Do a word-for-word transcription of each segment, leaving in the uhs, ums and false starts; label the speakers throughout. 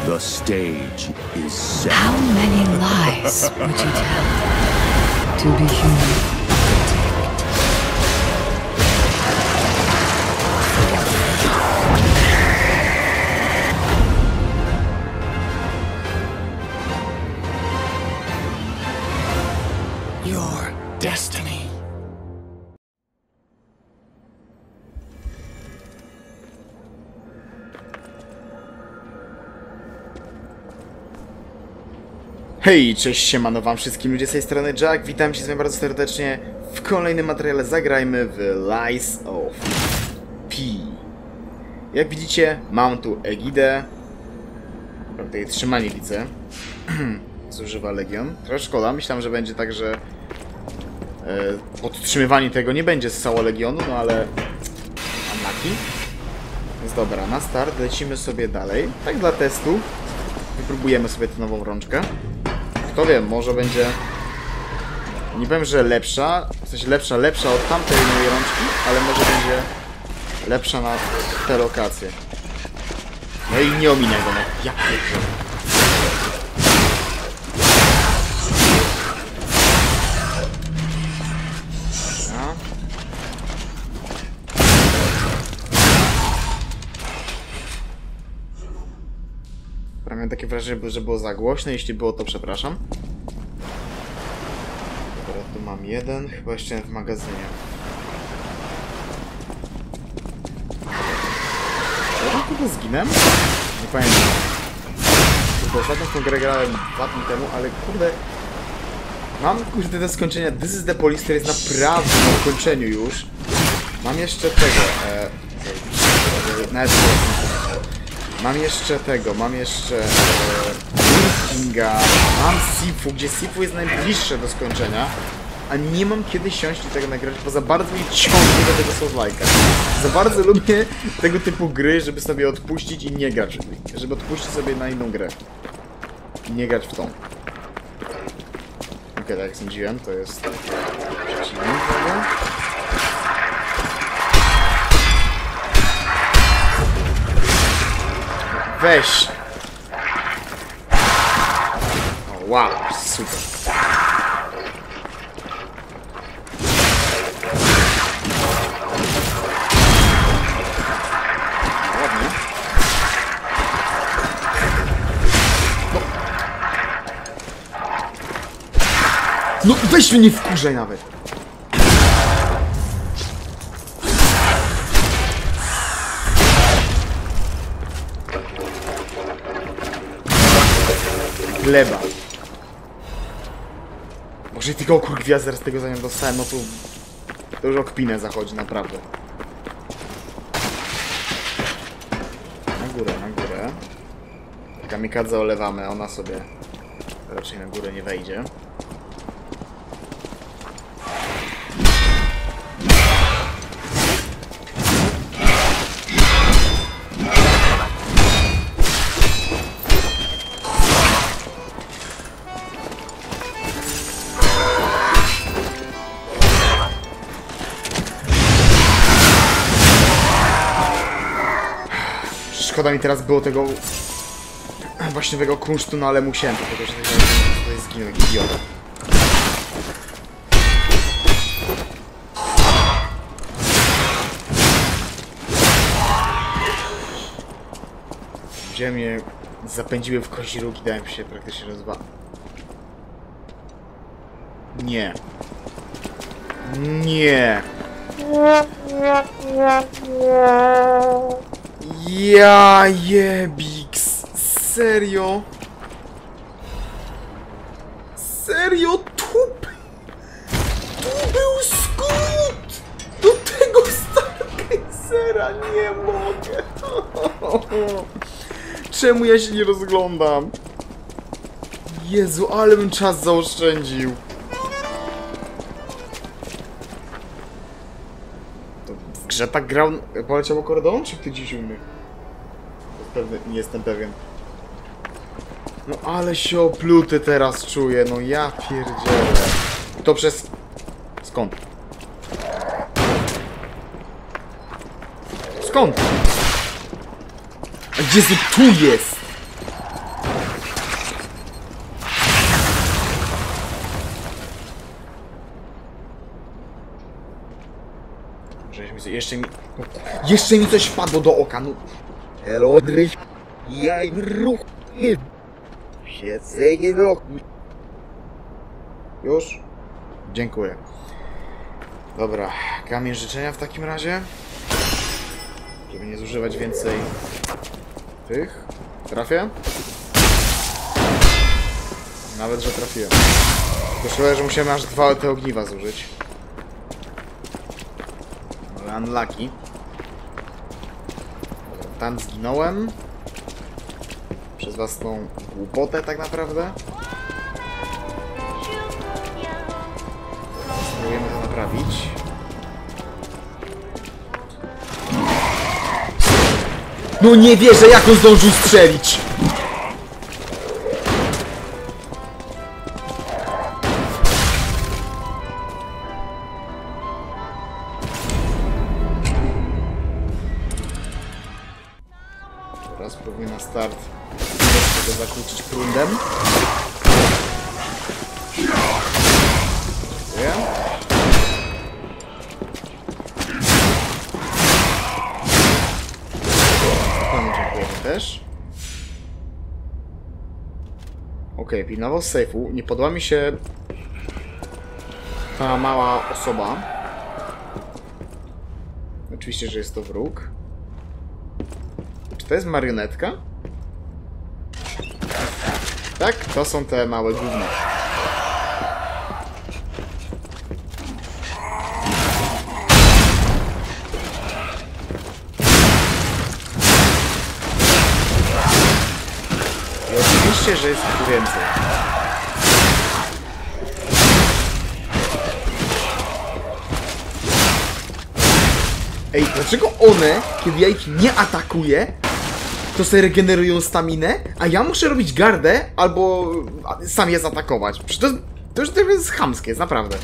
Speaker 1: The stage is set.
Speaker 2: How many lies would you tell to be human?
Speaker 1: Your destiny.
Speaker 3: Hej, cześć, siemano wam wszystkim ludzie z tej strony Jack, witam cię z wami bardzo serdecznie w kolejnym materiale. Zagrajmy w Lies of P. Jak widzicie, mam tu Egidę, prawda, jej trzymanie widzę, zużywa Legion. Trochę szkoda, myślałem, że będzie tak, że e, podtrzymywanie tego nie będzie ssało Legionu, no ale unlucky. Więc dobra, na start lecimy sobie dalej, tak dla testu, wypróbujemy sobie tę nową rączkę. Kto wie, może będzie, nie powiem, że lepsza, w sensie lepsza, lepsza od tamtej mojej rączki, ale może będzie lepsza na te lokacje. No i nie ominę go, no. Ja pierdolę. Miałem takie wrażenie, że było za głośno. Jeśli było, to przepraszam. Dobra, tu mam jeden. Chyba jeszcze w magazynie. Ja chyba zginę? Nie pamiętam. Bo ostatnio tą grę grałem dwa dni temu, ale kurde... Mam kurde te skończenia. This is the Police, który jest naprawdę na ukończeniu już. Mam jeszcze tego... E... Nawet Mam jeszcze tego, mam jeszcze Kinga, mam Sifu, gdzie Sifu jest najbliższe do skończenia, a nie mam kiedy siąść i tego nagrać, bo za bardzo mi ciągnie do tego Souls-like'a. Za bardzo lubię tego typu gry, żeby sobie odpuścić i nie grać w nich. Żeby odpuścić sobie na inną grę. I nie grać w tą. Okej, okay, tak jak sądziłem, to jest przeciwnik. Weź! O, wow, super. Ładnie. No. No weź mnie, nie wkurzaj nawet. Gleba. Może tylko okrąg gwiazd zaraz tego za nią dostałem, no to... To już o kpinę zachodzi, naprawdę. Na górę, na górę. Kamikadze olewamy, ona sobie raczej na górę nie wejdzie. Szkoda mi teraz było tego właściwego kunsztu, no ale musiałem, dlatego że tutaj zginął idiota. Gdzie mnie zapędziły w kozi róg i dałem się praktycznie rozwa... Nie. Nie. Ja jebiks, serio? Serio? Tu, tu był skrót! Do tego Stargazera nie mogę! Czemu ja się nie rozglądam? Jezu, ale bym czas zaoszczędził. W grze tak grał, poleciał kordoną, czy ty dziś umie? Pewny, nie jestem pewien. No ale się opluty teraz czuję, no ja pierdzielę. To przez... Skąd? Skąd? A gdzie ty tu jest? Co, jeszcze mi... Jeszcze mi coś wpadło do oka, no.
Speaker 4: Hello, Drych. Jij ruch. Shit, zeker nog.
Speaker 3: Już? Dziękuję. Dobra, kamień życzenia w takim razie. Żeby nie zużywać więcej tych. Trafię? Nawet, że trafiłem. To szkoda, że musiałem aż dwa te ogniwa zużyć. Ale unlucky. Dobra, tam zginąłem. Przez własną głupotę tak naprawdę. Spróbujemy to naprawić. No nie wierzę, jak on zdążył strzelić! Teraz spróbuj na start tego zakłócić prądem. Dziękuję. Panu dziękuję też. Okej, okay, pilnował z sejfu. Nie podoba mi się ta mała osoba. Oczywiście, że jest to wróg. Czy to jest marionetka? Tak, to są te małe gówno. I oczywiście, że jest tu więcej. Ej, dlaczego one, kiedy ja ich nie atakuję, to sobie regenerują staminę, a ja muszę robić gardę, albo sam je zaatakować? Przecież to, jest, to już to jest chamskie, jest naprawdę.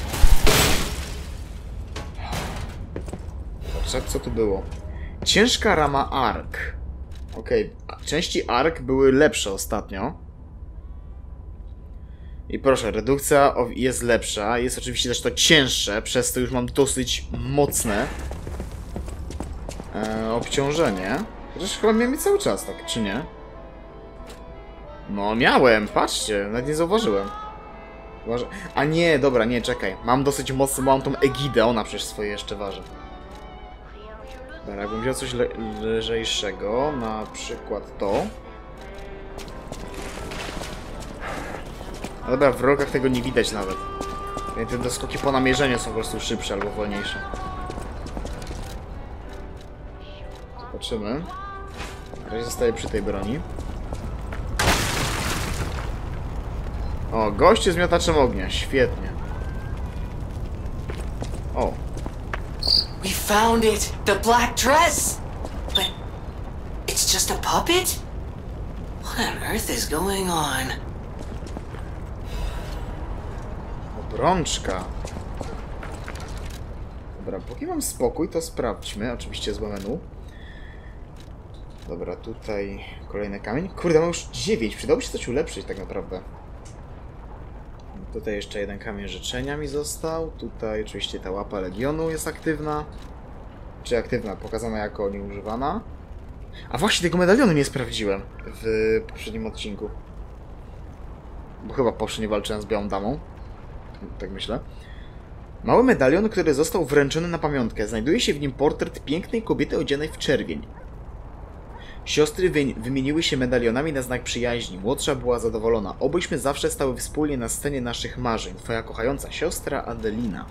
Speaker 3: Patrzę, co tu było. Ciężka rama Ark. Okej, okay. Części Ark były lepsze ostatnio. I proszę, redukcja jest lepsza, jest oczywiście też to cięższe, przez to już mam dosyć mocne e, obciążenie. Chociaż chyba miałem cały czas, tak, czy nie? No miałem, patrzcie, nawet nie zauważyłem. A nie, dobra, nie, czekaj. Mam dosyć mocno, mam tą egidę, ona przecież swoje jeszcze waży. Dobra, jakbym wziął coś le lżejszego, na przykład to. No dobra, w rokach tego nie widać nawet. Te doskoki po namierzeniu są po prostu szybsze albo wolniejsze. Zobaczymy. Na razie zostaję przy tej broni. O, goście z miotaczem ognia, świetnie. O.
Speaker 5: We found it! The black dress! But it's just a puppet? What on earth is going on?
Speaker 3: Obrączka. Dobra, póki mam spokój, to sprawdźmy. Oczywiście złe menu. Dobra, tutaj kolejny kamień. Kurde, mam już dziewięć. Przydałoby się coś ulepszyć tak naprawdę. Tutaj jeszcze jeden kamień życzenia mi został. Tutaj oczywiście ta łapa Legionu jest aktywna. Czy aktywna, pokazana jako nieużywana. A właśnie, tego medalionu nie sprawdziłem w poprzednim odcinku. Bo chyba poprzednio walczyłem z Białą Damą. Tak myślę. Mały medalion, który został wręczony na pamiątkę. Znajduje się w nim portret pięknej kobiety odzianej w czerwień. Siostry wy wymieniły się medalionami na znak przyjaźni. Młodsza była zadowolona. Obyśmy zawsze stały wspólnie na scenie naszych marzeń. Twoja kochająca siostra Adelina.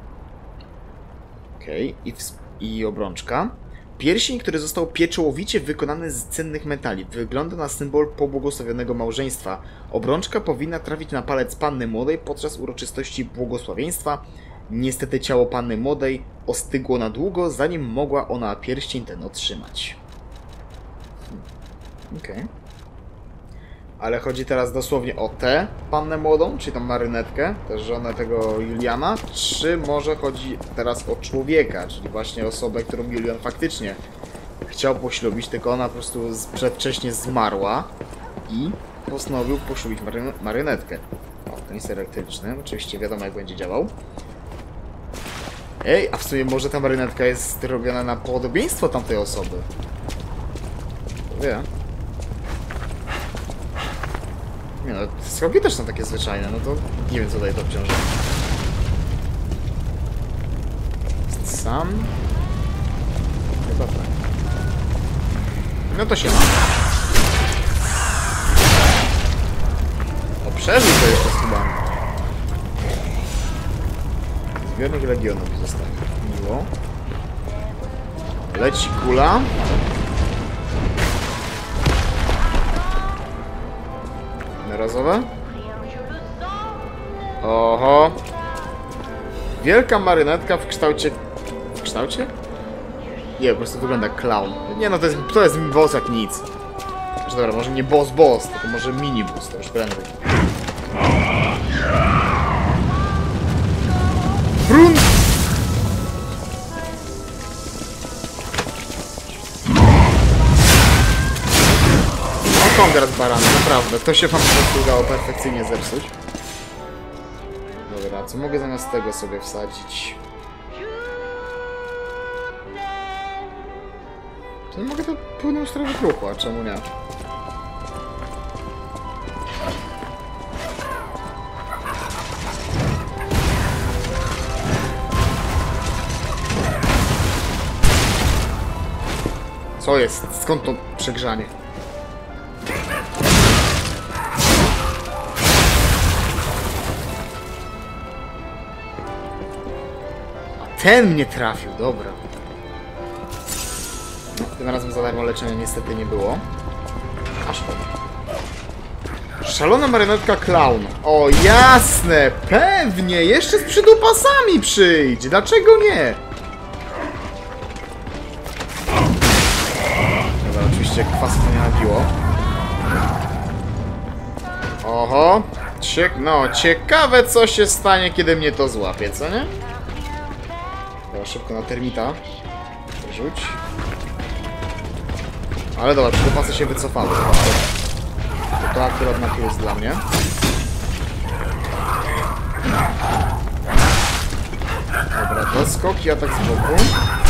Speaker 3: Okej. Okay. I, I obrączka. Pierścień, który został pieczołowicie wykonany z cennych metali. Wygląda na symbol pobłogosławionego małżeństwa. Obrączka powinna trafić na palec panny młodej podczas uroczystości błogosławieństwa. Niestety ciało panny młodej ostygło na długo, zanim mogła ona pierścień ten otrzymać. Okej. Okay. Ale chodzi teraz dosłownie o tę pannę młodą, czyli tą marynetkę, też żonę tego Juliana, czy może chodzi teraz o człowieka, czyli właśnie osobę, którą Julian faktycznie chciał poślubić, tylko ona po prostu przedwcześnie zmarła i postanowił poślubić maryn marynetkę. O, ten jest elektryczny, oczywiście wiadomo jak będzie działał. Ej, a w sumie może ta marynetka jest robiona na podobieństwo tamtej osoby. Wie. Nie no, schowki też są takie zwyczajne, no to nie wiem co daje to obciążenie. Jest sam? Chyba tak. No to się ma. O, przeżył to jeszcze chyba. Zbiornik Legionów mi zostanie. Miło. Leci kula. Razowe? Oho. Wielka marynetka w kształcie... W kształcie? Nie, po prostu wygląda jak clown. Nie no, to jest, to jest boss jak nic. Znaczy, dobra, może nie boss boss, tylko może mini boss, to już prędzej. Brun! Teraz barany, naprawdę. To się wam po prostu udało perfekcyjnie zepsuć. Dobra, co mogę zamiast tego sobie wsadzić? To mogę to pełną stronę ruchu, a czemu nie? Co jest? Skąd to przegrzanie? Ten mnie trafił, dobra. No, tym razem za darmo leczenia niestety nie było. A szkoda. Szalona marynetka clown. O jasne, pewnie, jeszcze z przydupasami przyjdź. Dlaczego nie? Dobra, oczywiście kwasu to nie nabiło. Oho. Cie no, ciekawe co się stanie, kiedy mnie to złapie, co nie? Dobra, szybko na termita. Rzuć. Ale dobra, przydupasy się wycofały. To, to akurat na plus dla mnie. Dobra, doskok i atak z boku.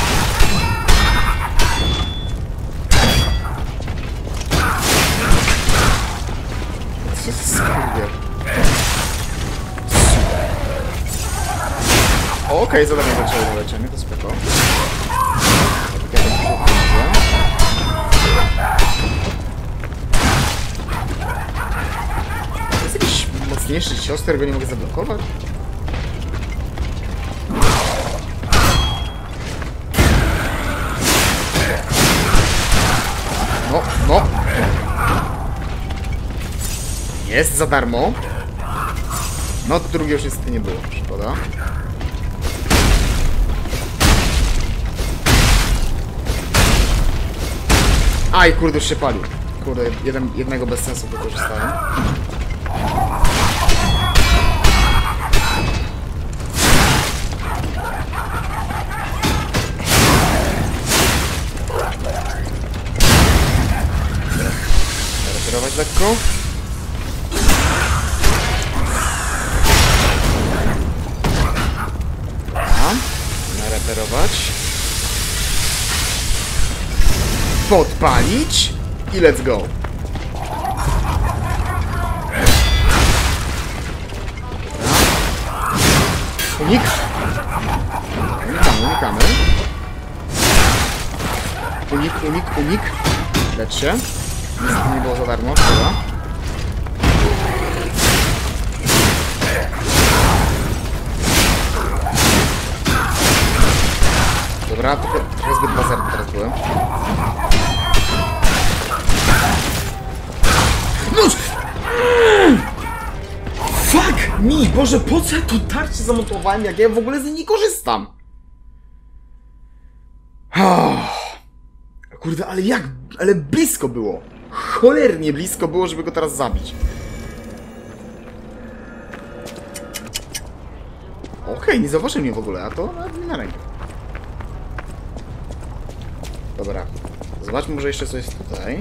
Speaker 3: Co za skurwiel. Okej, okay, zadanie zaczęło na leczenie, to spoko. Tak ja tam widzę. To jest jakiś mocniejszy cios, którego nie mogę zablokować? No, no. Jest za darmo. No to drugie już niestety nie było, szkoda. Aj, kurde, już się palił. Kurde, jeden, jednego bez sensu wykorzystałem. Reperować lekko. Dobra. Nareperować. Podpalić i let's go. Unik. Unikamy, unikamy. Unik, unik, unik. Lecz się. Niestety nie było za darmo, szkoda. Dobra, trochę, trochę zbyt bazarny teraz byłem. No! Fuck me! Boże, po co ja to tarczę zamontowałem, jak ja w ogóle z niej nie korzystam? Oh. Kurde, ale jak? Ale blisko było! Cholernie blisko było, żeby go teraz zabić. Okej, okay, nie zauważył mnie w ogóle, a to nawet mi na rękę. Dobra. Zobaczmy może jeszcze co jest tutaj.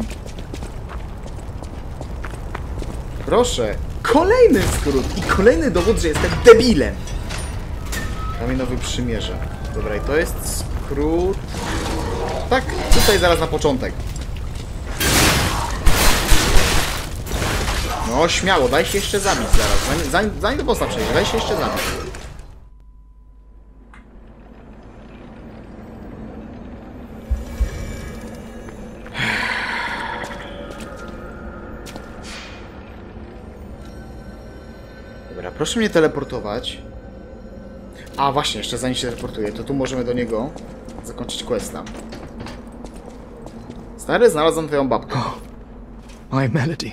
Speaker 3: Proszę. Kolejny skrót i kolejny dowód, że jestem debilem. Kamienowy przymierze. Dobra, i to jest skrót... Tak, tutaj zaraz na początek. No, śmiało, daj się jeszcze zabić zaraz. Zanim, zanim, zanim do bossa przejdzie, daj się jeszcze zabić. Dobra, proszę mnie teleportować. A, właśnie, jeszcze zanim się teleportuje, to tu możemy do niego zakończyć questa. Stary, znalazłem twoją babkę.
Speaker 6: Oh, my Melody.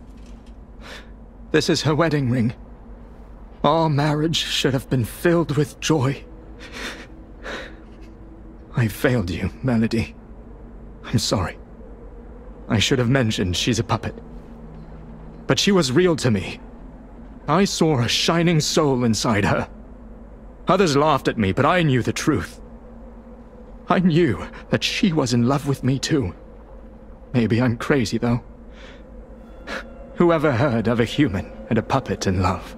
Speaker 6: This is her wedding ring. Our marriage should have been filled with joy. I failed you, Melody. I'm sorry. I should have mentioned she's a puppet. But she was real to me. I saw a shining soul inside her. Others laughed at me, but I knew the truth. I knew that she was in love with me too. Maybe I'm crazy, though. Whoever heard of a human and a puppet in love?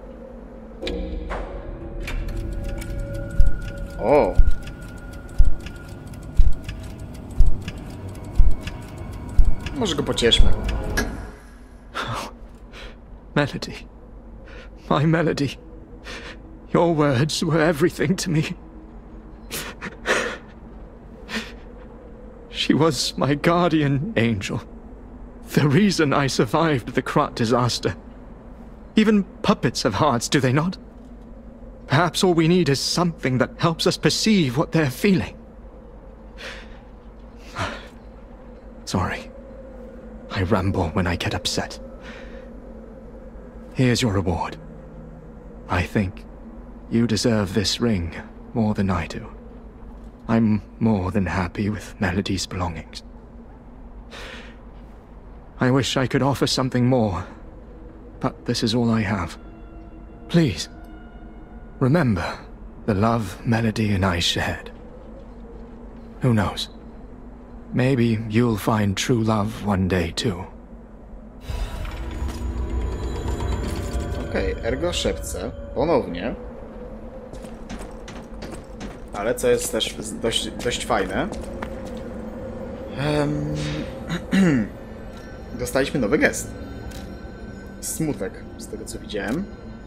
Speaker 3: O. Może go pocieszmy.
Speaker 6: Melody. My Melody. Your words were everything to me. She was my guardian angel. The reason I survived the Krat disaster. Even puppets have hearts, do they not? Perhaps all we need is something that helps us perceive what they're feeling. Sorry. I ramble when I get upset. Here's your reward. I think you deserve this ring more than I do. I'm more than happy with Melody's belongings. I wish I could offer something more, but this is all I have. Please, remember the love Melody and I shared. Who knows? Maybe you'll find true love one day too.
Speaker 3: Okej, okay, ergo szepce. Ponownie. Ale co jest też dość, dość fajne. Um, dostaliśmy nowy gest. Smutek, z tego co widziałem.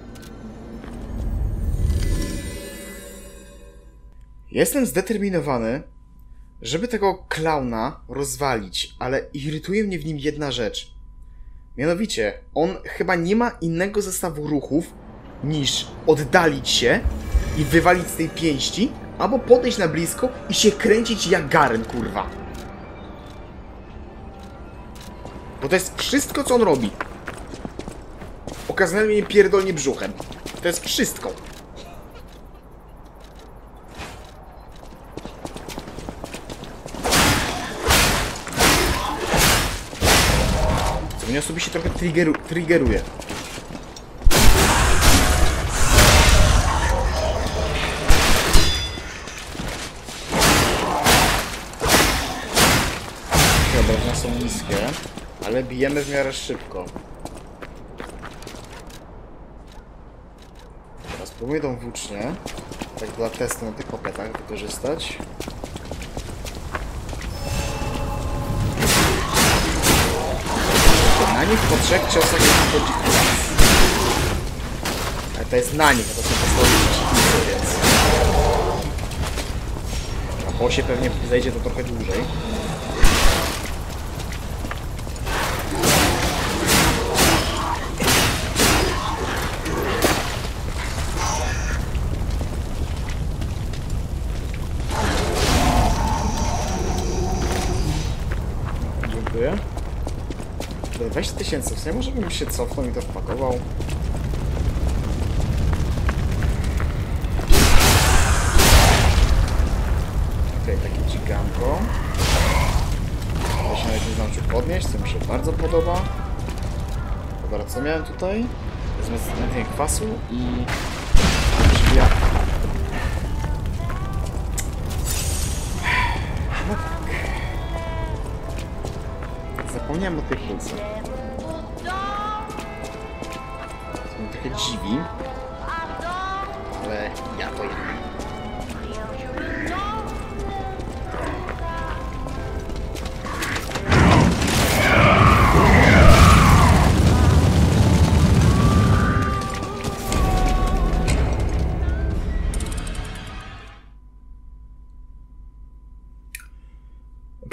Speaker 3: Jestem zdeterminowany, żeby tego klauna rozwalić, ale irytuje mnie w nim jedna rzecz. Mianowicie, on chyba nie ma innego zestawu ruchów niż oddalić się i wywalić z tej pięści, albo podejść na blisko i się kręcić jak Garen, kurwa. Bo to jest wszystko, co on robi. Okazjonalnie mnie pierdolnie brzuchem. To jest wszystko. Co mnie osobiście trochę triggeru triggeruje. Obrażenia są niskie, ale bijemy w miarę szybko. Teraz spróbuję tą włócznię, tak dla testu na tych popetach wykorzystać. Na nich po trzech ciosach nie wchodzi klas. Ale to jest na nich, a to są podstawowe przeciwnicy, więc... Na bosie pewnie zejdzie to trochę dłużej. Dziękuję. dwadzieścia tysięcy, w sumie może bym się cofnął i to wpakował. Okej, okay, takie dziganko. To się nawet nie zdążył podnieść, co mi się bardzo podoba. Dobra, co miałem tutaj? Wezmę zamiatanie kwasu i... drzwiach. No tak. Zapomniałem o tych kulcach. To mnie trochę dziwi. Ale ja to jem.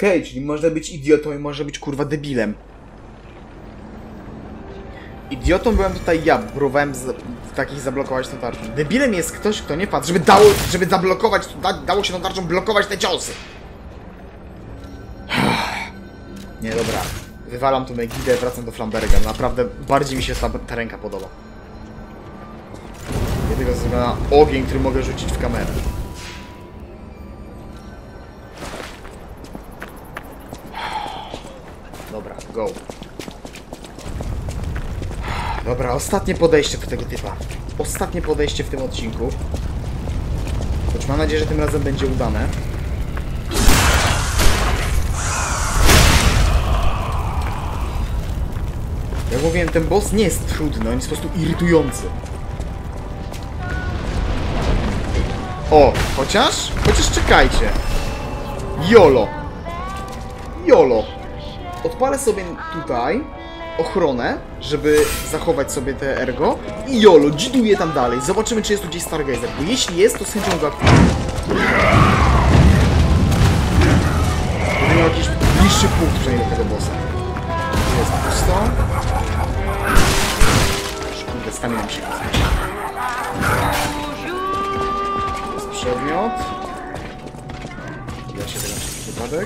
Speaker 3: Okej, okay, czyli można być idiotą i można być kurwa debilem. Idiotą byłem tutaj ja, próbowałem z, takich zablokować tą tarczą. Debilem jest ktoś, kto nie padł, żeby dało, żeby zablokować, da, dało się tą tarczą blokować te ciosy. Nie, dobra. Wywalam tu Megidę, wracam do Flamberga. Naprawdę bardziej mi się ta, ta ręka podoba. Jedynego ze względu na ogień, który mogę rzucić w kamerę. Dobra, go. Dobra, ostatnie podejście do tego typa. Ostatnie podejście w tym odcinku. Choć mam nadzieję, że tym razem będzie udane. Jak mówiłem, ten boss nie jest trudny, on jest po prostu irytujący. O, chociaż? Chociaż czekajcie. Jolo. Jolo. Odpalę sobie tutaj ochronę, żeby zachować sobie te ergo. I jolo, dziduję tam dalej. Zobaczymy, czy jest tu gdzieś Stargazer. Bo jeśli jest, to z chęcią go aktywuję. Będę miał jakiś bliższy punkt przynajmniej do tego bossa. Tu jest pusto. Kurde, stamina mi się zmniejsza. To jest przedmiot. Ja się teraz na wypadek.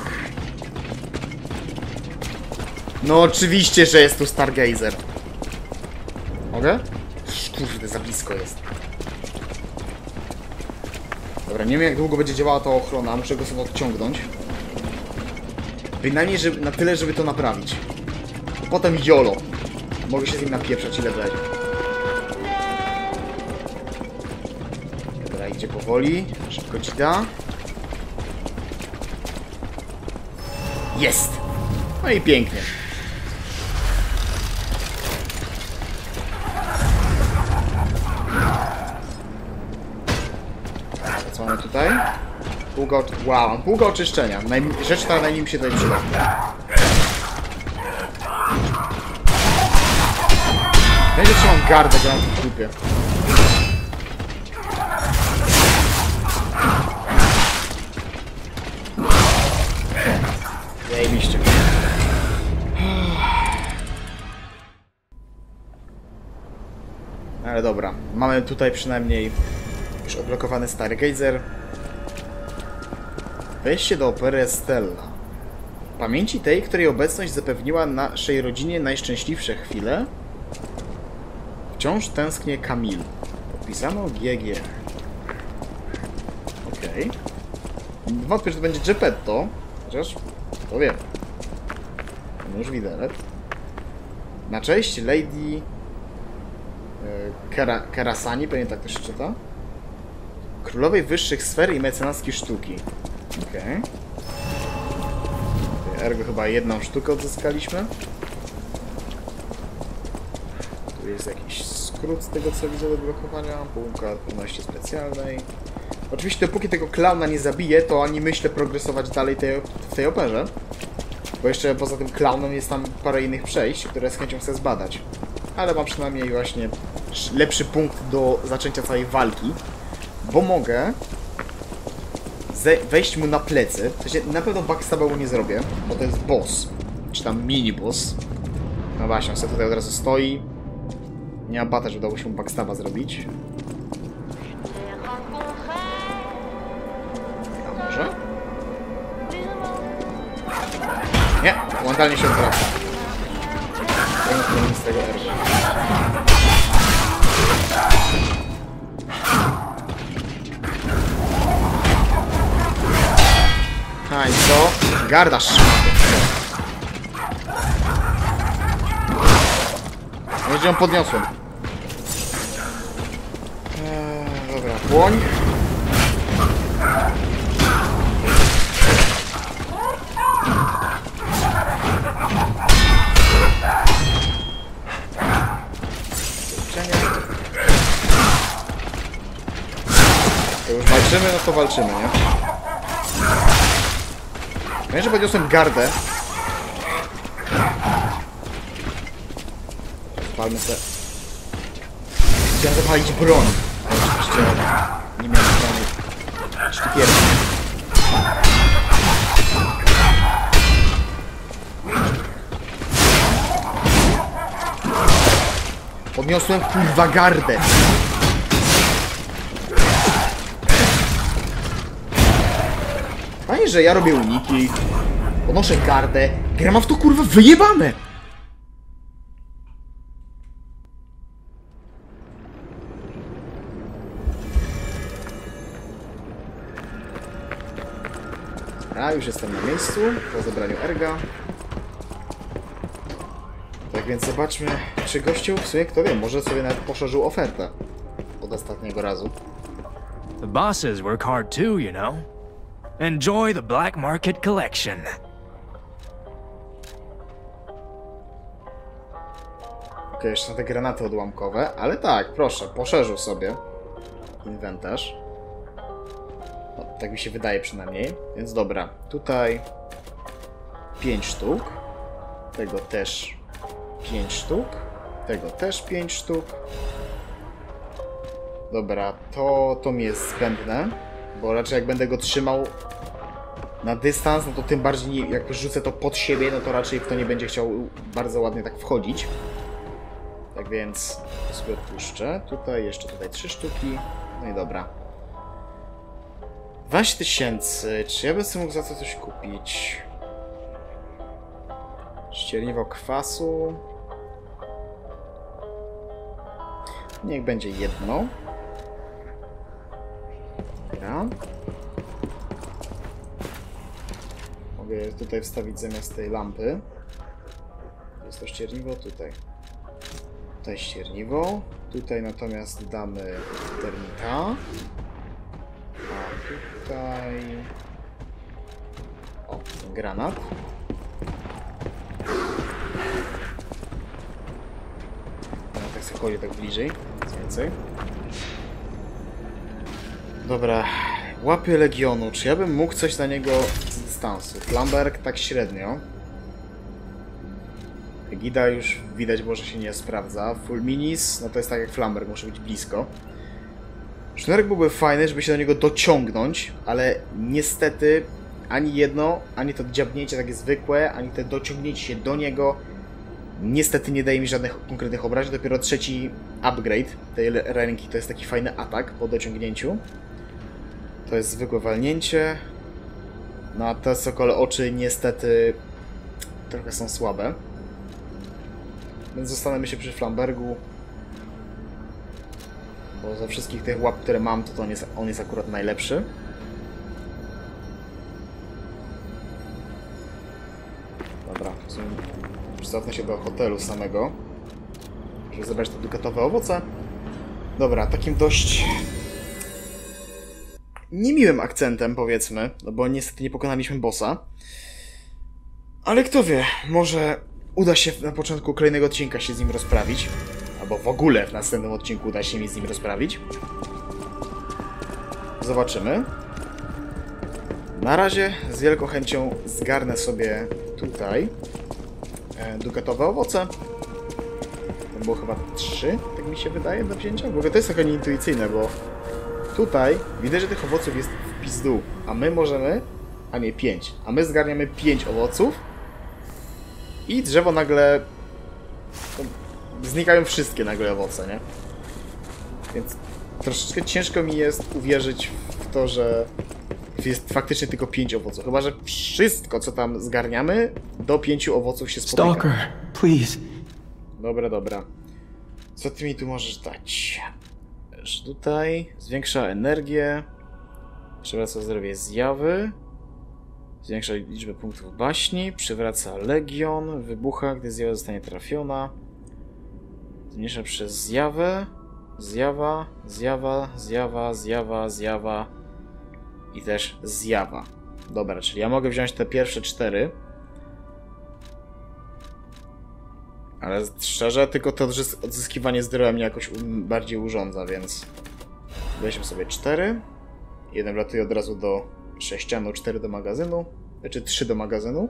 Speaker 3: No oczywiście, że jest tu Stargazer. Mogę? Kurde, za blisko jest. Dobra, nie wiem jak długo będzie działała ta ochrona, muszę go sobie odciągnąć. Bynajmniej żeby, na tyle, żeby to naprawić. Potem jolo. Mogę się z nim napieprzać ile będzie. Dobra, idzie powoli. Szybko ci da. Jest! No i pięknie. Co mamy tutaj? Półga... Wow, mam półga oczyszczenia. Naj... Rzecz, która najmniej mi się tutaj przyda. Będzie trzymam gardę, gram w dupie. Zajebiście. Ale dobra, mamy tutaj przynajmniej już odblokowany Stargazer. Wejście do opery Stella. Pamięci tej, której obecność zapewniła naszej rodzinie najszczęśliwsze chwile. Wciąż tęsknię Camille. Podpisano G G. Okej. Okay. Wątpię, że to będzie Geppetto. Chociaż to wiem. Nóż widelec. Na cześć Lady Kera, Kerasani, pewnie tak to się czyta. Królowej wyższych sfer i mecenaskiej sztuki. Okej. Okay. Ergo chyba jedną sztukę odzyskaliśmy. Tu jest jakiś skrót z tego co widzę do blokowania. Półka odporności specjalnej. Oczywiście dopóki tego klauna nie zabiję, to ani myślę progresować dalej tej, w tej operze. Bo jeszcze poza tym klaunem jest tam parę innych przejść, które z chęcią chcę zbadać. Ale mam przynajmniej właśnie lepszy punkt do zaczęcia całej walki. Bo mogę wejść mu na plecy. W sensie na pewno backstab'a mu nie zrobię, bo to jest boss. Czy tam mini boss. No właśnie, on sobie tutaj od razu stoi. Nie ma bata, że udało się mu backstab'a zrobić. A może? Nie, momentalnie się odwraca. Z tego ergo. A i co? Garda szmaty. Będzie ją podniosłem. Eee, dobra, płoń. To już walczymy, no to walczymy, nie? Wiem, że podniosłem gardę. Palmy se. Chciałem zapalić broń. Ale oczywiście nie miałem broni. Sztykierki. Podniosłem kurwa gardę. Fajnie, że ja robię uniki. Podnoszę gardę. Gra ma w to kurwa wyjebane. A już jestem na miejscu po zebraniu erga. Tak więc zobaczmy, czy gościu w sumie, kto wie, może sobie nawet poszerzył ofertę od ostatniego razu.
Speaker 6: The bosses work hard too, you know. Enjoy the black market collection.
Speaker 3: Ok, jeszcze te granaty odłamkowe, ale tak, proszę, poszerzył sobie inwentarz. No, tak mi się wydaje przynajmniej. Więc dobra, tutaj pięć sztuk. Tego też pięć sztuk. Tego też pięć sztuk. Dobra, to, to mi jest zbędne, bo raczej jak będę go trzymał na dystans, no to tym bardziej nie, jak rzucę to pod siebie, no to raczej w to nie będzie chciał bardzo ładnie tak wchodzić. Tak więc sobie odpuszczę. Tutaj jeszcze tutaj trzy sztuki. No i dobra. dwanaście tysięcy. Czy ja bym sobie mógł za to coś kupić? Ścierniwo kwasu. Niech będzie jedno. Dobra. Mogę tutaj wstawić zamiast tej lampy. Jest to ścierniwo tutaj. Tutaj ścierniwo. Tutaj natomiast damy termita. A tutaj... O, granat. No, tak sobie chodzi tak bliżej. Nic więcej. Dobra. Łapy Legionu. Czy ja bym mógł coś na niego z dystansu? Flamberg tak średnio. Gida już widać, może się nie sprawdza. Full minis, no to jest tak jak Flamberg, muszę być blisko. Sznurek byłby fajny, żeby się do niego dociągnąć, ale niestety ani jedno, ani to dziabnięcie takie zwykłe, ani to dociągnięcie się do niego niestety nie daje mi żadnych konkretnych obrażeń. Dopiero trzeci upgrade tej ręki to jest taki fajny atak po dociągnięciu. To jest zwykłe walnięcie. No a te sokole oczy niestety trochę są słabe. Więc zostanemy się przy Flambergu. Bo ze wszystkich tych łap, które mam, to, to on, jest, on jest akurat najlepszy. Dobra, cofnę się do hotelu samego, żeby zebrać te dukatowe owoce. Dobra, takim dość niemiłym akcentem, powiedzmy, no bo niestety nie pokonaliśmy bossa. Ale kto wie, może uda się na początku kolejnego odcinka się z nim rozprawić. Albo w ogóle w następnym odcinku uda się mi z nim rozprawić. Zobaczymy. Na razie z wielką chęcią zgarnę sobie tutaj e, dukatowe owoce. To było chyba trzy, tak mi się wydaje, do wzięcia. W ogóle to jest trochę nieintuicyjne, bo tutaj widać, że tych owoców jest w pizdu, a my możemy... A nie, pięć. A my zgarniamy pięć owoców i drzewo nagle... Znikają wszystkie nagle owoce, nie? Więc troszeczkę ciężko mi jest uwierzyć w to, że jest faktycznie tylko pięć owoców. Chyba że wszystko, co tam zgarniamy, do pięciu owoców się spotyka.
Speaker 1: Stalker, please.
Speaker 3: Dobra, dobra. Co ty mi tu możesz dać? Że tutaj zwiększa energię, przywraca zdrowie zjawy, zwiększa liczbę punktów baśni, przywraca legion, wybucha, gdy zjawa zostanie trafiona. Zmniejsza przez zjawę, zjawa, zjawa, zjawa, zjawa, zjawa i też zjawa. Dobra, czyli ja mogę wziąć te pierwsze cztery. Ale szczerze, tylko to odzyskiwanie zdrowia mnie jakoś bardziej urządza, więc weźmy sobie cztery. Jeden wlatuje od razu do sześcianu, cztery do magazynu, znaczy trzy do magazynu.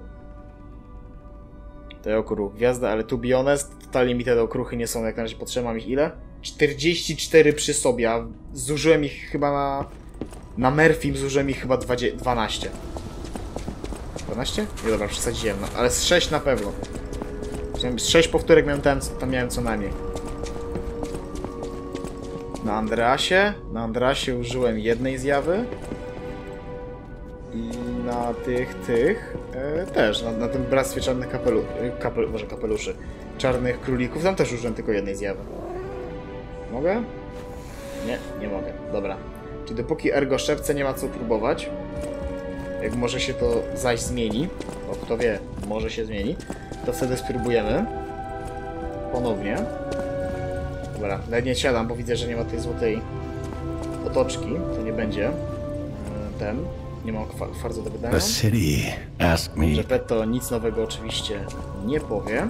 Speaker 3: Te okruch gwiazda, ale to be honest, totalnie mi te okruchy nie są jak na razie potrzebne. Mam ich ile? czterdzieści cztery przy sobie, a zużyłem ich chyba na... Na Murphym zużyłem ich chyba dwanaście. dwanaście? Nie, dobra, przesadziłem, no, ale z sześć na pewno. Z sześć powtórek miałem tam, tam miałem co najmniej. Na Andreasie. Na Andreasie użyłem jednej zjawy. I na tych, tych e, też, na, na tym bractwie czarnych kapelu, kapel, może kapeluszy, czarnych królików, tam też użyłem tylko jednej zjawy. Mogę? Nie, nie mogę. Dobra. Czyli dopóki ergo szepce nie ma co próbować, jak może się to zaś zmieni, bo kto wie, może się zmieni, to wtedy spróbujemy ponownie. Dobra, nawet nie siadam, bo widzę, że nie ma tej złotej otoczki, to nie będzie ten. Nie mam kwarcu do wydania.
Speaker 1: The city asked me.
Speaker 3: Geppetto nic nowego oczywiście nie powie.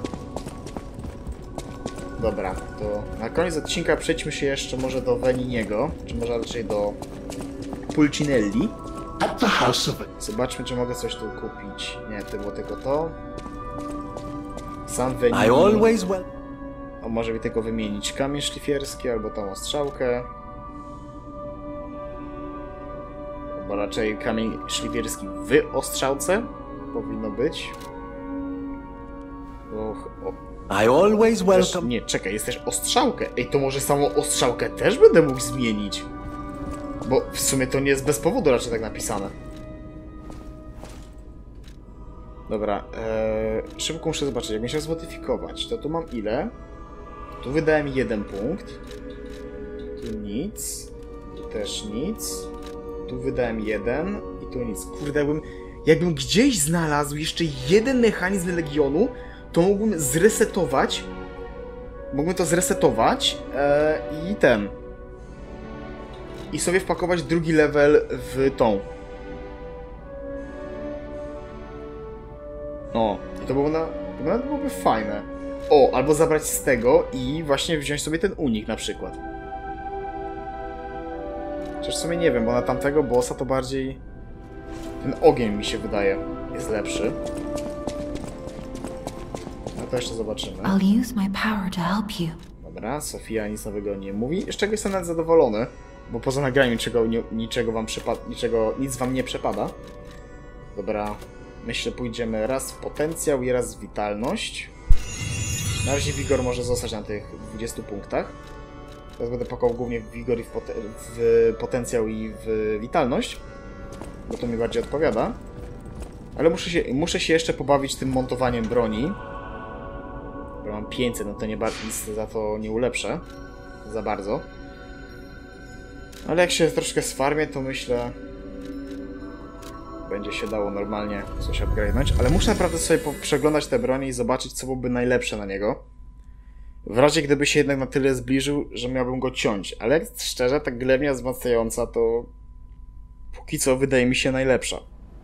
Speaker 3: Dobra, to na koniec odcinka przejdźmy się jeszcze może do Veniniego, czy może raczej do Pulcinelli.
Speaker 1: At the house of it.
Speaker 3: Zobaczmy, czy mogę coś tu kupić. Nie, to było tylko to. Sam
Speaker 1: I
Speaker 3: Venini.
Speaker 1: always well.
Speaker 3: O, może mi tylko wymienić kamień szlifierski albo tą ostrzałkę. Bo raczej kamień szlifierski w ostrzałce powinno być. Och, o.
Speaker 1: I always
Speaker 3: Też,
Speaker 1: welcome.
Speaker 3: nie, czekaj, jest też ostrzałkę. Ej, to może samą ostrzałkę też będę mógł zmienić. Bo w sumie to nie jest bez powodu raczej tak napisane. Dobra, ee, szybko muszę zobaczyć, jak się zmodyfikować. To tu mam ile? Tu wydałem jeden punkt. Tu nic. Tu też nic. Tu wydałem jeden. I tu nic. Kurde, jakbym, jakbym gdzieś znalazł jeszcze jeden mechanizm Legionu, to mógłbym zresetować. Mógłbym to zresetować e, i ten. I sobie wpakować drugi level w tą. O, i to było na, to nawet byłoby fajne. O, albo zabrać z tego i właśnie wziąć sobie ten unik na przykład. Chociaż w sumie nie wiem, bo na tamtego bossa to bardziej... Ten ogień mi się wydaje jest lepszy. No to jeszcze zobaczymy.
Speaker 2: I'll use my power to help you.
Speaker 3: Dobra, Sofia nic nowego nie mówi. Z czego jestem nawet zadowolony, bo poza nagraniem niczego, ni niczego wam przypada, niczego, nic wam nie przepada. Dobra, myślę, pójdziemy raz w potencjał i raz w witalność. Na razie wigor może zostać na tych dwudziestu punktach. Teraz będę pakował głównie w wigor i w, poten w potencjał i w witalność, bo to mi bardziej odpowiada. Ale muszę się, muszę się jeszcze pobawić tym montowaniem broni. Bo mam pięćset, no to nie nic za to nie ulepszę. Za bardzo. Ale jak się troszkę sfarmię, to myślę... będzie się dało normalnie coś upgrade'nąć. Ale muszę naprawdę sobie przeglądać te bronie i zobaczyć, co byłoby najlepsze na niego. W razie gdyby się jednak na tyle zbliżył, że miałbym go ciąć. Ale jak szczerze, ta glewnia wzmacniająca to... póki co wydaje mi się najlepsza.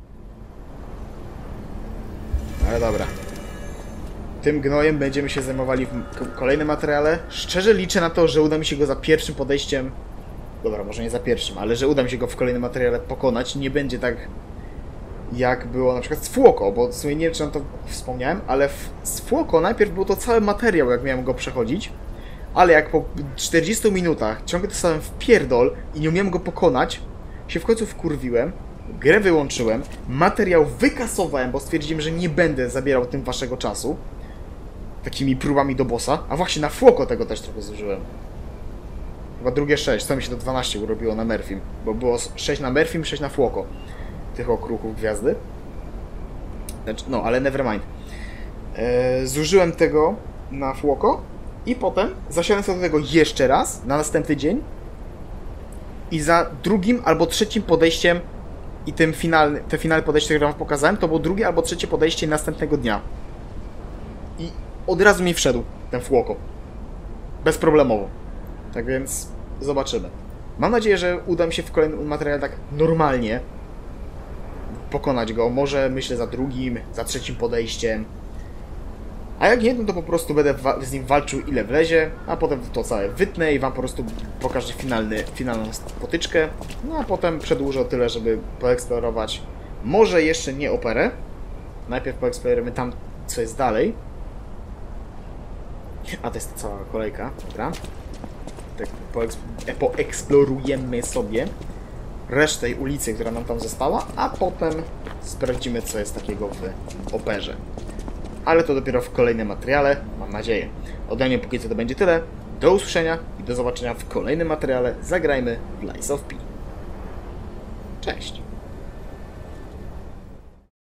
Speaker 3: Ale dobra. Tym gnojem będziemy się zajmowali w kolejnym materiale. Szczerze liczę na to, że uda mi się go za pierwszym podejściem... Dobra, może nie za pierwszym, ale że uda mi się go w kolejnym materiale pokonać. Nie będzie tak jak było na przykład z Fuoco, bo w sumie nie wiem, czy nam to wspomniałem, ale w, z Fuoco najpierw był to cały materiał, jak miałem go przechodzić, ale jak po czterdziestu minutach ciągle dostałem w pierdol i nie umiałem go pokonać, się w końcu wkurwiłem, grę wyłączyłem, materiał wykasowałem, bo stwierdziłem, że nie będę zabierał tym waszego czasu takimi próbami do bossa, a właśnie na Fuoco tego też trochę zużyłem. Chyba drugie sześć, co mi się to dwanaście urobiło na Merfim, bo było sześć na Merfim, sześć na Fuoco. Tych okruchów gwiazdy. Znaczy, no, ale nevermind. Eee, zużyłem tego na Fuoco i potem zasiadłem sobie do tego jeszcze raz na następny dzień i za drugim albo trzecim podejściem i tym finalny, te finalne podejście, które wam pokazałem, to było drugie albo trzecie podejście następnego dnia. I od razu mi wszedł ten Fuoco. Bezproblemowo. Tak więc zobaczymy. Mam nadzieję, że uda mi się w kolejnym materiale tak normalnie pokonać go. Może myślę za drugim, za trzecim podejściem. A jak nie, no to po prostu będę z nim walczył ile wlezie, a potem to całe wytnę i wam po prostu pokażę finalny, finalną potyczkę. No a potem przedłużę o tyle, żeby poeksplorować może jeszcze nie operę. Najpierw poeksplorujemy tam, co jest dalej. A to jest ta cała kolejka, dobra. Tak poeksplorujemy sobie resztę tej ulicy, która nam tam została, a potem sprawdzimy, co jest takiego w operze. Ale to dopiero w kolejnym materiale, mam nadzieję. Ode mnie póki co to będzie tyle. do usłyszenia i do zobaczenia w kolejnym materiale Zagrajmy w Lies of P. Cześć!